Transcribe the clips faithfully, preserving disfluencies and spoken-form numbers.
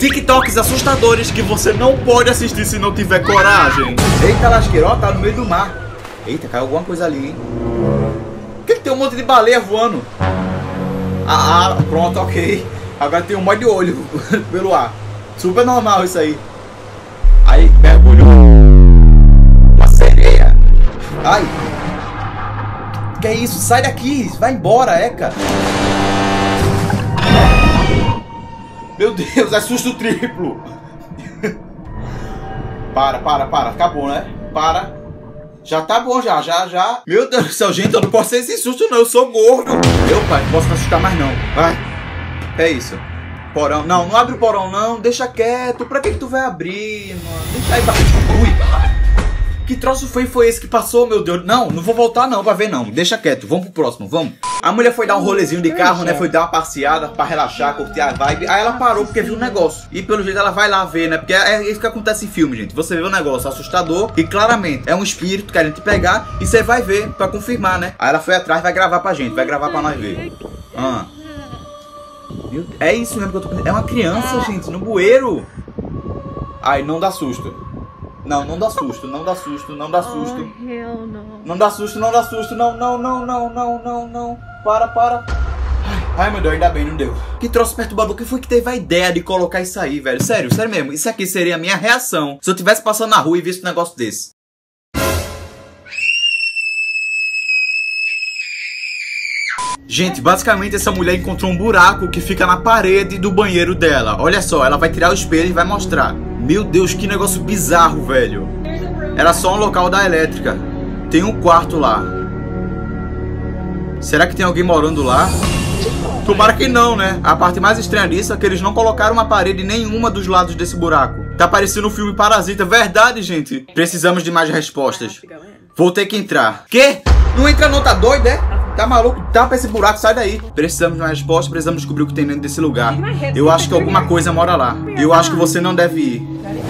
TikToks assustadores que você não pode assistir se não tiver coragem. Eita, lasqueiro, ó, tá no meio do mar. Eita, caiu alguma coisa ali, hein? Por que tem um monte de baleia voando? Ah, ah, pronto, ok. Agora tem um monte de olho pelo ar. Super normal isso aí. Aí, mergulhou. Uma sereia. Ai. Que é isso? Sai daqui. Vai embora, Eca. Meu Deus, é susto triplo. Para, para, para. Acabou, né? Para. Já tá bom, já, já, já. Meu Deus do céu, gente, eu não posso ser esse susto, não. Eu sou gordo. Meu pai, não posso me assustar mais, não. Vai. É isso. Porão. Não, não abre o porão, não. Deixa quieto. Pra que que tu vai abrir, mano? Deixa aí pra... Ui. Que troço foi, foi esse que passou, meu Deus? Não, não vou voltar não pra ver não. Deixa quieto, vamos pro próximo, vamos. A mulher foi dar um rolezinho de carro, né? Foi dar uma passeada pra relaxar, curtir a vibe. Aí ela parou porque viu um negócio. E pelo jeito ela vai lá ver, né? Porque é isso que acontece em filme, gente. Você vê um negócio assustador e claramente é um espírito querendo te pegar. E você vai ver pra confirmar, né? Aí ela foi atrás e vai gravar pra gente. Vai gravar pra nós ver. Ah. É isso mesmo que eu tô pensando. É uma criança, gente, no bueiro. Ai, não dá susto. Não, não dá susto, não dá susto, não dá susto. Oh, hell no. Não dá susto, não dá susto, não, não, não, não, não, não, não. Para, para. Ai, meu Deus, ainda bem, não deu. Que troço perturbador, que foi que teve a ideia de colocar isso aí, velho? Sério, sério mesmo. Isso aqui seria a minha reação se eu tivesse passando na rua e visto um negócio desse. Gente, basicamente essa mulher encontrou um buraco que fica na parede do banheiro dela. Olha só, ela vai tirar o espelho e vai mostrar. Meu Deus, que negócio bizarro, velho. Era só um local da elétrica. Tem um quarto lá. Será que tem alguém morando lá? Tomara que não, né? A parte mais estranha disso é que eles não colocaram uma parede em nenhuma dos lados desse buraco. Tá parecendo um filme Parasita. Verdade, gente. Precisamos de mais respostas. Vou ter que entrar. Quê? Não entra não, tá doido, é? Tá maluco? Tampa esse buraco, sai daí. Precisamos de uma resposta, precisamos descobrir o que tem dentro desse lugar. Eu acho que alguma coisa mora lá. Eu acho que você não deve ir.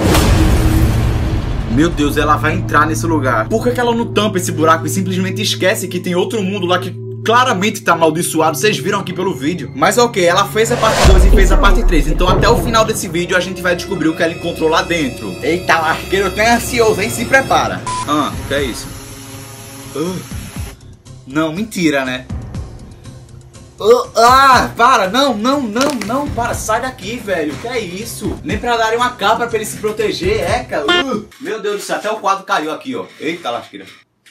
Meu Deus, ela vai entrar nesse lugar. Por que que ela não tampa esse buraco e simplesmente esquece que tem outro mundo lá que claramente tá amaldiçoado? Vocês viram aqui pelo vídeo. Mas ok, ela fez a parte dois e fez a parte três. Então até o final desse vídeo a gente vai descobrir o que ela encontrou lá dentro. Eita, arqueiro, eu tô ansioso, hein? Se prepara. Ah, que é isso? Uh. Não, mentira, né? Uh, ah, para, não, não, não, não, para, sai daqui, velho, que é isso? Nem pra darem uma capa pra ele se proteger, é, cara. Uh, meu Deus do céu, até o quadro caiu aqui, ó. Eita, lasqueira.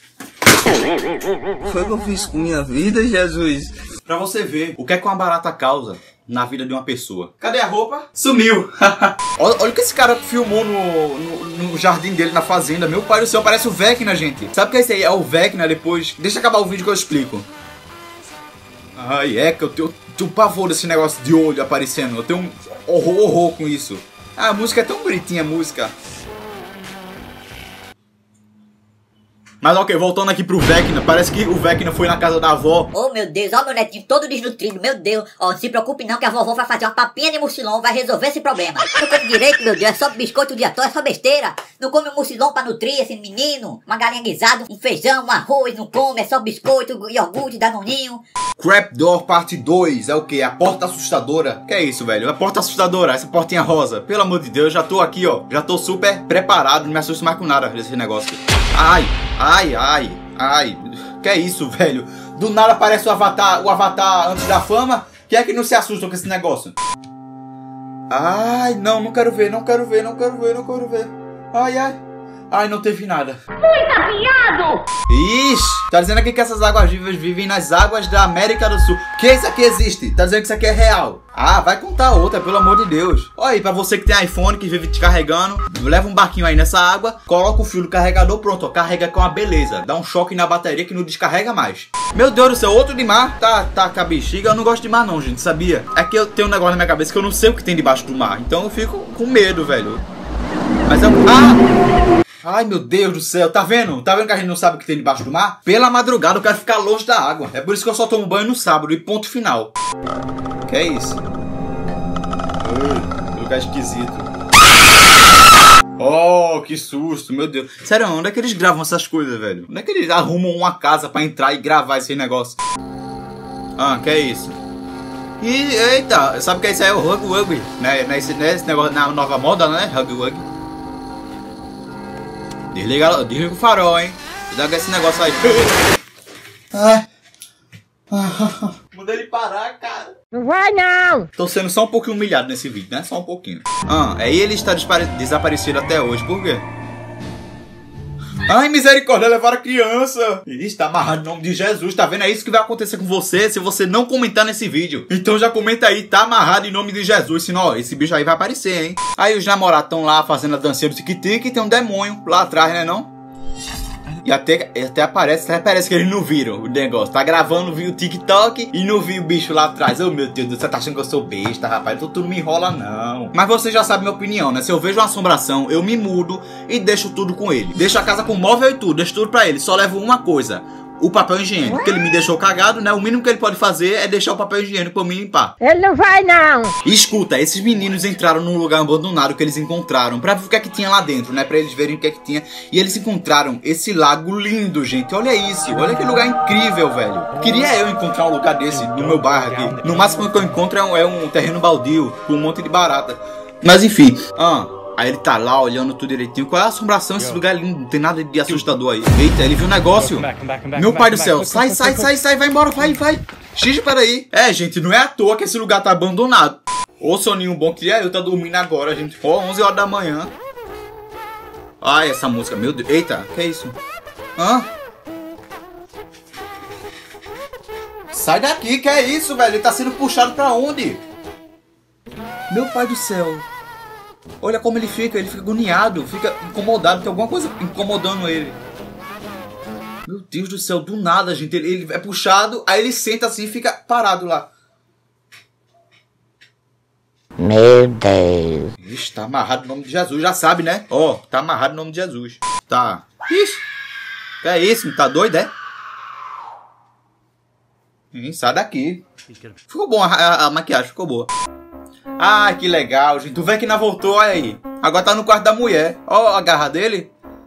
Foi o que eu fiz com minha vida, Jesus? Pra você ver o que é que uma barata causa na vida de uma pessoa. Cadê a roupa? Sumiu. olha, olha o que esse cara filmou no, no, no jardim dele, na fazenda. Meu pai do céu, parece o Vecna, gente. Sabe o que é isso aí? É o Vecna depois. Deixa acabar o vídeo que eu explico. Ai, é que eu tenho, tenho pavor desse negócio de olho aparecendo. Eu tenho um horror, horror com isso. Ah, a música é tão bonitinha, a música. Mas ok, voltando aqui pro Vecna, parece que o Vecna foi na casa da avó. Oh meu Deus, ó meu netinho todo desnutrido, meu Deus. Ó, não se preocupe não que a vovó vai fazer uma papinha de mucilão, vai resolver esse problema. Não come direito, meu Deus, é só biscoito o dia todo, é só besteira. Não come um mucilão pra nutrir esse menino. Uma galinha guisada, um feijão, um arroz, não come, é só biscoito, iogurte, danoninho. Trapdoor parte dois, é o que? A porta assustadora. Que é isso, velho? A porta assustadora, essa portinha rosa. Pelo amor de Deus, já tô aqui, ó. Já tô super preparado, não me assusto mais com nada desse negócio. Ai, ai, ai, ai. Que é isso, velho? Do nada aparece o Avatar, o Avatar antes da fama. Quem é que não se assusta com esse negócio? Ai, não, não quero ver, não quero ver, não quero ver, não quero ver. Ai, ai. Ai, não teve nada. Muita viado! Ixi, tá dizendo aqui que essas águas vivas vivem nas águas da América do Sul. Que isso aqui existe? Tá dizendo que isso aqui é real. Ah, vai contar outra, pelo amor de Deus. Olha aí, pra você que tem iPhone, que vive te carregando, leva um barquinho aí nessa água, coloca o fio do carregador, pronto, ó, carrega com uma beleza. Dá um choque na bateria que não descarrega mais. Meu Deus do céu, outro de mar? Tá, tá com a bexiga. Eu não gosto de mar não, gente, sabia? É que eu tenho um negócio na minha cabeça que eu não sei o que tem debaixo do mar. Então eu fico com medo, velho. Mas eu... Ah! Ai, meu Deus do céu, tá vendo? Tá vendo que a gente não sabe o que tem debaixo do mar? Pela madrugada eu quero ficar longe da água. É por isso que eu só tomo banho no sábado e ponto final. Que é isso? Ui, lugar esquisito. Oh, que susto, meu Deus. Sério, onde é que eles gravam essas coisas, velho? Onde é que eles arrumam uma casa pra entrar e gravar esse negócio? Ah, que é isso? E, eita, sabe o que é isso aí? É o Hug Wug, né? Nesse, nesse negócio, na nova moda, né? Hug Wug. Desliga, desliga o farol, hein? Desliga esse negócio aí. Ah. Manda ele parar, cara. Não vai não! Tô sendo só um pouquinho humilhado nesse vídeo, né? Só um pouquinho. Ah, aí ele está desaparecido até hoje, por quê? Ai, misericórdia, levaram a criança. Ih, está amarrado em nome de Jesus. Tá vendo? É isso que vai acontecer com você se você não comentar nesse vídeo. Então já comenta aí, tá amarrado em nome de Jesus. Senão, ó, esse bicho aí vai aparecer, hein? Aí os namorados estão lá fazendo a dancinha do tic-tic e tem um demônio lá atrás, né não? E até, até aparece, até parece que eles não viram o negócio. Tá gravando, viu o TikTok e não viu o bicho lá atrás. Oh, meu Deus, você tá achando que eu sou besta, rapaz? Então tu não me enrola, não. Mas você já sabe minha opinião, né? Se eu vejo uma assombração, eu me mudo e deixo tudo com ele. Deixo a casa com móvel e tudo, deixo tudo pra ele. Só levo uma coisa. O papel higiênico, porque ele me deixou cagado, né? O mínimo que ele pode fazer é deixar o papel higiênico pra me limpar. Ele não vai não! E escuta, esses meninos entraram num lugar abandonado que eles encontraram pra ver o que é que tinha lá dentro, né? Pra eles verem o que é que tinha. E eles encontraram esse lago lindo, gente. Olha isso, olha que lugar incrível, velho. Queria eu encontrar um lugar desse no meu bairro aqui. No máximo que eu encontro é um, é um terreno baldio com um monte de barata. Mas enfim, ah... Aí ele tá lá olhando tudo direitinho. Qual é a assombração? Esse lugar é lindo, não tem nada de assustador aí. Eita, ele viu um negócio. Meu pai do céu, sai, sai, sai, sai, vai embora, vai, vai. Xixi, peraí. É, gente, não é à toa que esse lugar tá abandonado. Ô, soninho bom, queria eu tá dormindo agora, gente. Ó, onze horas da manhã. Ai, essa música, meu Deus. Eita, que é isso? Hã? Sai daqui, que é isso, velho? Ele tá sendo puxado pra onde? Meu pai do céu. Olha como ele fica, ele fica agoniado, fica incomodado, tem alguma coisa incomodando ele. Meu Deus do céu, do nada, gente, ele, ele é puxado, aí ele senta assim e fica parado lá. Meu Deus. Ixi, tá amarrado no nome de Jesus, já sabe, né? Ó, oh, tá amarrado no nome de Jesus. Tá. Ixi, que é isso, tá doido, é? Hum, sai daqui. Ficou bom, a, a, a maquiagem ficou boa. Ah, que legal, gente. Tu vê que não voltou, olha aí. Agora tá no quarto da mulher. Ó a garra dele.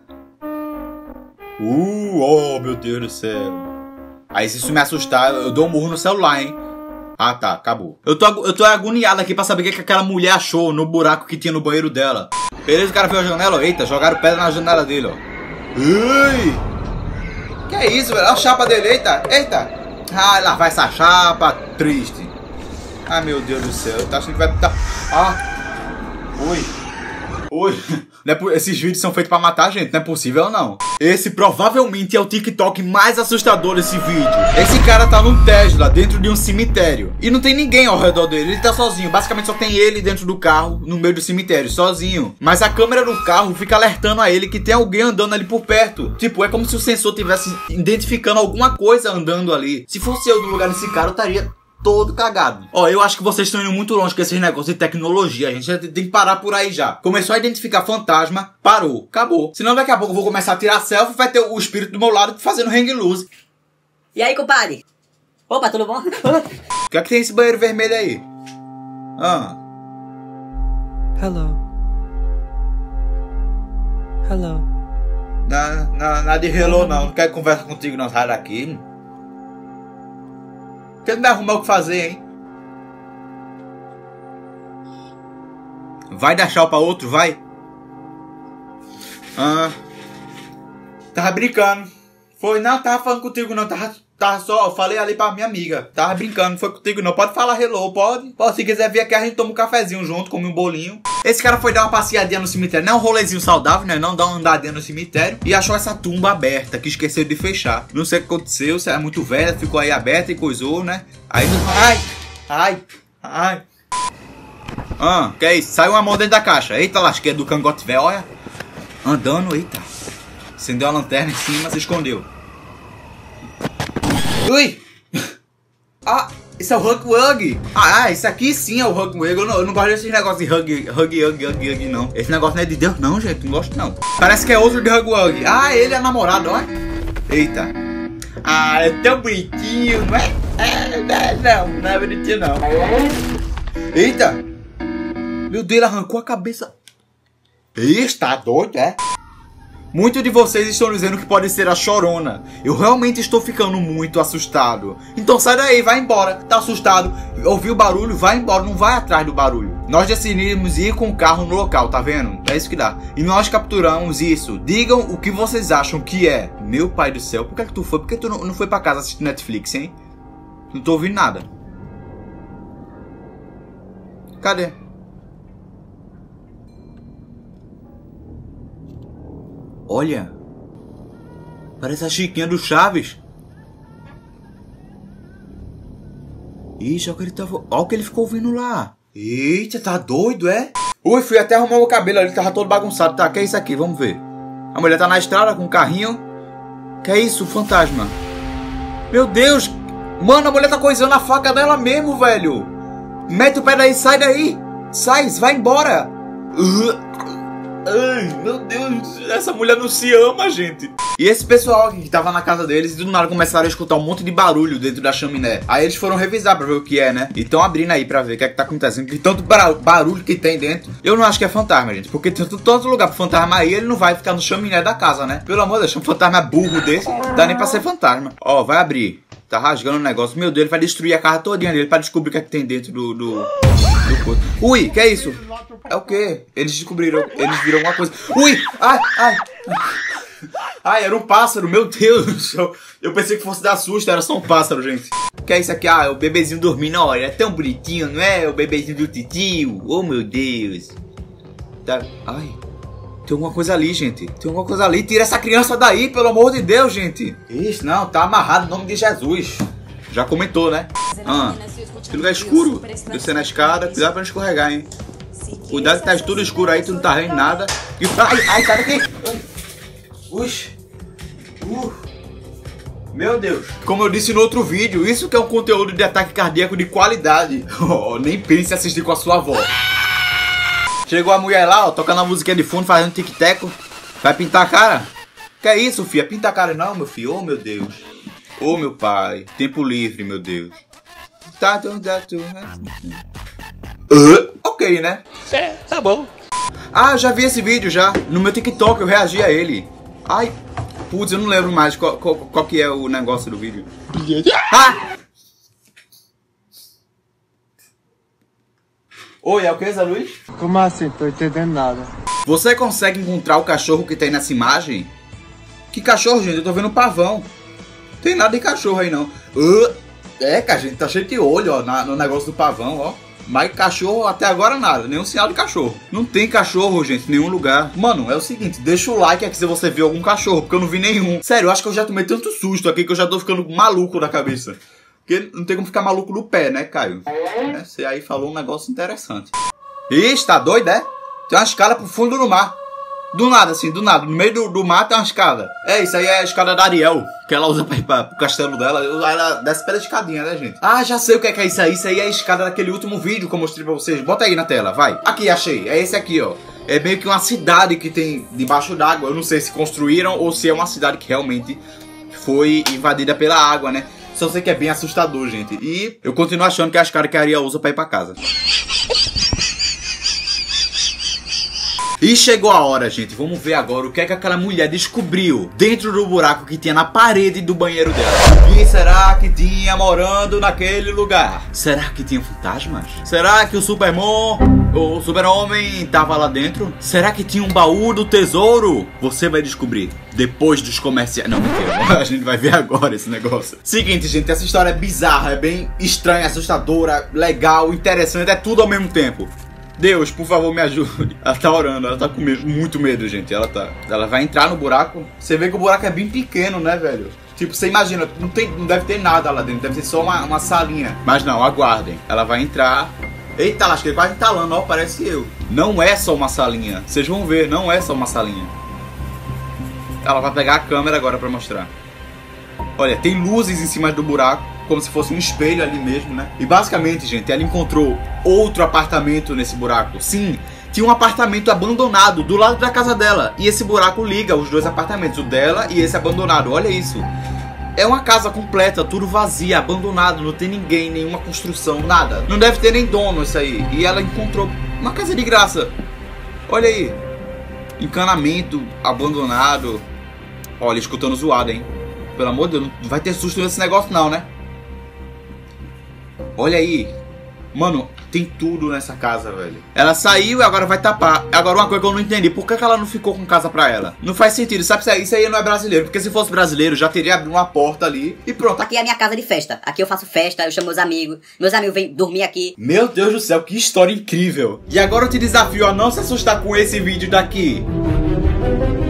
Uh, oh, meu Deus do céu. Aí se isso me assustar, eu dou um murro no celular, hein. Ah, tá, acabou. Eu tô, eu tô agoniado aqui pra saber o que, que aquela mulher achou no buraco que tinha no banheiro dela. Beleza, o cara viu a janela, ó. Eita, jogaram pedra na janela dele, ó. Ui! Que é isso, velho? Olha a chapa dele, eita, eita. Ah, lá vai essa chapa, triste. Ah, meu Deus do céu, tá achando que vai... Tá... Ah! Oi! Oi! Não é por... Esses vídeos são feitos pra matar a gente, não é possível não. Esse provavelmente é o TikTok mais assustador desse vídeo. Esse cara tá num Tesla, dentro de um cemitério. E não tem ninguém ao redor dele, ele tá sozinho. Basicamente só tem ele dentro do carro, no meio do cemitério, sozinho. Mas a câmera do carro fica alertando a ele que tem alguém andando ali por perto. Tipo, é como se o sensor tivesse identificando alguma coisa andando ali. Se fosse eu no lugar desse cara, eu estaria... todo cagado. Ó, eu acho que vocês estão indo muito longe com esses negócios de tecnologia. A gente já tem que parar por aí já. Começou a identificar fantasma, parou, acabou. Senão daqui a pouco eu vou começar a tirar selfie e vai ter o espírito do meu lado fazendo hang loose. E aí, compadre? Opa, tudo bom? O que é que tem esse banheiro vermelho aí? Ah. Hello. Hello. Na, na, nada de hello não. Não quero conversa contigo não. Sai daqui. Você não vai arrumar o que fazer, hein? Vai dar tchau pra outro, vai. Ah. Tava brincando. Foi, não, tava falando contigo não. Tava, tava só, falei ali pra minha amiga. Tava brincando, não foi contigo não. Pode falar hello, pode. Pode, se quiser vir aqui a gente toma um cafezinho junto, come um bolinho. Esse cara foi dar uma passeadinha no cemitério. Não é um rolezinho saudável, né? Não dá uma andadinha no cemitério. E achou essa tumba aberta, que esqueceu de fechar. Não sei o que aconteceu, se era muito velha, ficou aí aberta e coisou, né? Aí, ai, ai, ai. Ah, que é isso? Saiu uma mão dentro da caixa. Eita, lasqueira do cangote velho, olha. Andando, eita. Acendeu a lanterna em cima, se escondeu. Ui! Ah, isso é o Hug Wug. Ah, isso aqui sim é o Hug Wug. Eu não, eu não gosto desses negócios de Hug, Hug, Hug, Hug, Hug, não. Esse negócio não é de Deus, não, gente. Não gosto, não. Parece que é outro de Hug Wug. Ah, ele é namorado, olha. Eita. Ah, é tão bonitinho, não é? É, não, não é bonitinho, não. Eita. Meu Deus, ele arrancou a cabeça. Ih, tá doido, é? Muitos de vocês estão dizendo que pode ser a Chorona. Eu realmente estou ficando muito assustado. Então sai daí, vai embora. Tá assustado? Ouviu o barulho? Vai embora, não vai atrás do barulho. Nós decidimos ir com o carro no local, tá vendo? É isso que dá. E nós capturamos isso. Digam o que vocês acham que é. Meu pai do céu, por que, é que tu foi? Por que tu não, não foi pra casa assistir Netflix, hein? Não tô ouvindo nada. Cadê? Olha, parece a Chiquinha do Chaves. Ixi, olha o que ele tava... Olha o que ele ficou ouvindo lá. Eita, tá doido, é? Ui, fui até arrumar o cabelo ali, tava todo bagunçado. Tá, que é isso aqui? Vamos ver. A mulher tá na estrada com um carrinho. Que é isso, fantasma? Meu Deus. Mano, a mulher tá coisando a faca dela mesmo, velho. Mete o pé daí, sai daí. Sai, vai embora. Uh. Ai, meu Deus, essa mulher não se ama, gente. E esse pessoal aqui que tava na casa deles e do nada começaram a escutar um monte de barulho dentro da chaminé. Aí eles foram revisar pra ver o que é, né? E tão abrindo aí pra ver o que é que tá acontecendo. Que tanto barulho que tem dentro. Eu não acho que é fantasma, gente. Porque tem tanto lugar pro fantasma aí, ele não vai ficar no chaminé da casa, né? Pelo amor de Deus, um fantasma burro desse, não dá nem pra ser fantasma. Ó, vai abrir. Tá rasgando o negócio. Meu Deus, ele vai destruir a casa todinha dele pra descobrir o que é que tem dentro do... do... do... Ui, que é isso? É o quê? Eles descobriram, eles viram alguma coisa. Ui, ai, ai. Ai, era um pássaro, meu Deus. Eu, eu pensei que fosse dar susto, era só um pássaro, gente. Que é isso aqui? Ah, é o bebezinho dormindo, olha, é tão bonitinho, não é? O bebezinho do titio. Oh, meu Deus. Tá, ai. Tem alguma coisa ali, gente. Tem alguma coisa ali. Tira essa criança daí, pelo amor de Deus, gente. Isso, não, tá amarrado em nome de Jesus. Já comentou, né? Ah, que lugar escuro. Descer na escada, cuidado pra não escorregar, hein? Cuidado que tá tudo escuro aí, tu não tá vendo nada. E... Ai, ai, sai daqui. Ux. Uh. Meu Deus. Como eu disse no outro vídeo, isso que é um conteúdo de ataque cardíaco de qualidade. Oh, nem pense em assistir com a sua avó. Chegou a mulher lá, ó, tocando a musiquinha de fundo, fazendo tic-teco. Vai pintar a cara? Que é isso, filha? Pinta a cara não, meu filho. Oh, meu Deus. Oh, meu pai. Tempo livre, meu Deus. Tá, tá, tá, tá. Uh, ok, né? É, tá bom. Ah, já vi esse vídeo já. No meu TikTok eu reagi a ele. Ai, putz, eu não lembro mais qual, qual, qual que é o negócio do vídeo. Ah! Oi, é o que, Zé Luiz? Como assim? Tô entendendo nada. Você consegue encontrar o cachorro que tem nessa imagem? Que cachorro, gente? Eu tô vendo um pavão. Tem nada de cachorro aí, não. Uh, é, cara, gente, tá cheio de olho, ó, na, no negócio do pavão, ó. Mas cachorro até agora nada, nenhum sinal de cachorro. Não tem cachorro, gente, em nenhum lugar. Mano, é o seguinte, deixa o like aqui se você viu algum cachorro, porque eu não vi nenhum. Sério, eu acho que eu já tomei tanto susto aqui que eu já tô ficando maluco da cabeça. Porque não tem como ficar maluco no pé, né, Caio? É, você aí falou um negócio interessante. Ixi, tá doido, é? Tem uma escada pro fundo do mar. Do nada, assim, do nada. No meio do, do mar tem uma escada. É, isso aí é a escada da Ariel, que ela usa pra ir pra, pro castelo dela. Ela desce pela escadinha, né, gente? Ah, já sei o que é, que é isso aí. Isso aí é a escada daquele último vídeo que eu mostrei pra vocês. Bota aí na tela, vai. Aqui, achei. É esse aqui, ó. É meio que uma cidade que tem debaixo d'água. Eu não sei se construíram ou se é uma cidade que realmente foi invadida pela água, né? Só sei que é bem assustador, gente. E eu continuo achando que é a escada que a Ariel usa pra ir pra casa. E chegou a hora, gente. Vamos ver agora o que é que aquela mulher descobriu dentro do buraco que tinha na parede do banheiro dela. O que será que tinha morando naquele lugar? Será que tinha fantasmas? Será que o Superman, o Super-Homem, tava lá dentro? Será que tinha um baú do tesouro? Você vai descobrir depois dos comerciais. Não, mentira. A gente vai ver agora esse negócio. Seguinte, gente. Essa história é bizarra. É bem estranha, assustadora, legal, interessante. É tudo ao mesmo tempo. Deus, por favor, me ajude. Ela tá orando, ela tá com medo, muito medo, gente. Ela tá. Ela vai entrar no buraco. Você vê que o buraco é bem pequeno, né, velho? Tipo, você imagina, não, tem, não deve ter nada lá dentro, deve ser só uma, uma salinha. Mas não, aguardem. Ela vai entrar. Eita, acho que ele quase entalando, ó, parece eu. Não é só uma salinha. Vocês vão ver, não é só uma salinha. Ela vai pegar a câmera agora pra mostrar. Olha, tem luzes em cima do buraco, como se fosse um espelho ali mesmo, né? E basicamente, gente, ela encontrou outro apartamento nesse buraco. Sim, tinha um apartamento abandonado do lado da casa dela. E esse buraco liga os dois apartamentos, o dela e esse abandonado. Olha isso. É uma casa completa, tudo vazia, abandonado, não tem ninguém, nenhuma construção, nada. Não deve ter nem dono isso aí. E ela encontrou uma casa de graça. Olha aí. Encanamento abandonado. Olha, escutando zoado, hein? Pelo amor de Deus, não vai ter susto nesse negócio não, né? Olha aí. Mano, tem tudo nessa casa, velho. Ela saiu e agora vai tapar. Agora uma coisa que eu não entendi. Por que que ela não ficou com casa pra ela? Não faz sentido. Sabe, isso aí não é brasileiro. Porque se fosse brasileiro, já teria abrido uma porta ali e pronto. Aqui é a minha casa de festa. Aqui eu faço festa, eu chamo meus amigos. Meus amigos vêm dormir aqui. Meu Deus do céu, que história incrível. E agora eu te desafio a não se assustar com esse vídeo daqui.